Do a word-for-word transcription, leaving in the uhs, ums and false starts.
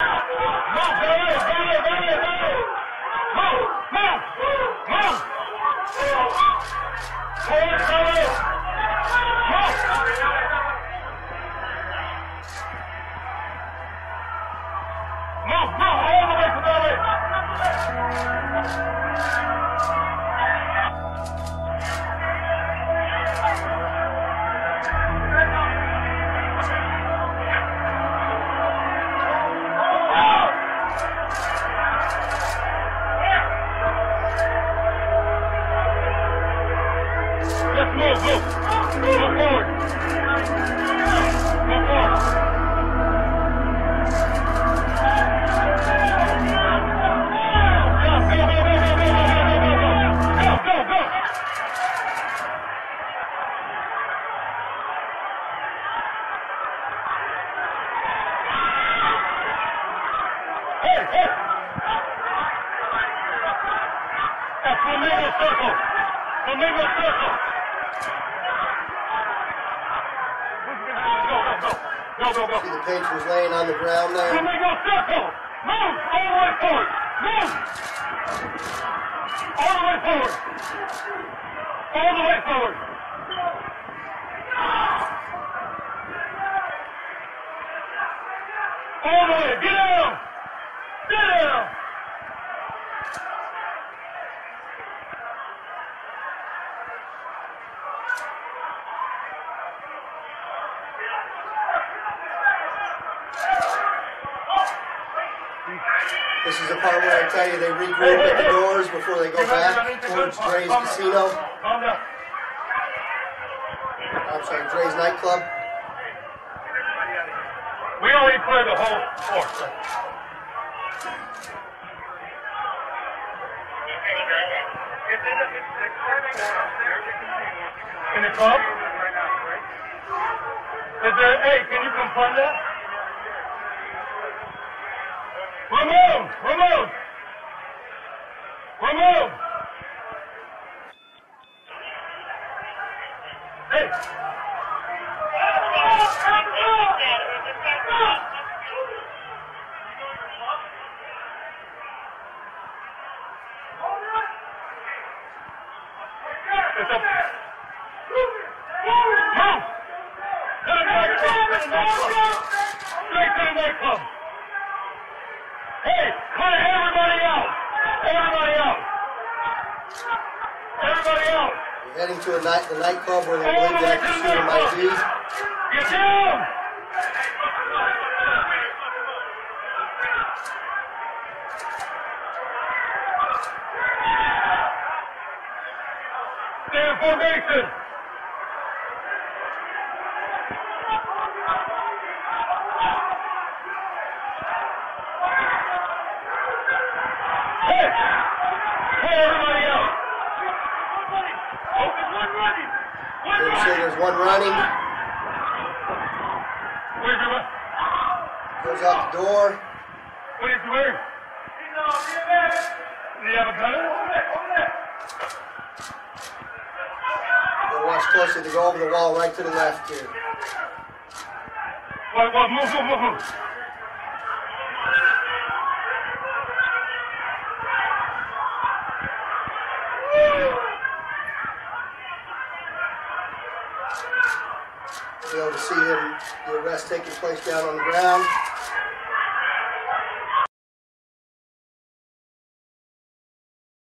This is the part where I tell you they regroup at the doors before they go back towards Dre's Casino. I'm sorry, Dre's nightclub. We already cleared the whole floor. In the club? Is there, hey, can you confirm that? Remove! Remove! Remove! Hey! It's up. Move! To the nightclub! Straight to the nightclub! Hey, clear everybody out! Everybody out! Everybody out! We're heading to a night, the nightclub where they believe they have to shoot him I Ds. Get down! Stay in formation! There's one running. Where's your run? Goes out the door. What is he wearing? Do you have a gun? Gotta watch closely to go over the wall right to the left here. What, what, move, move, move, move. Be able to see him, the arrest taking place down on the ground.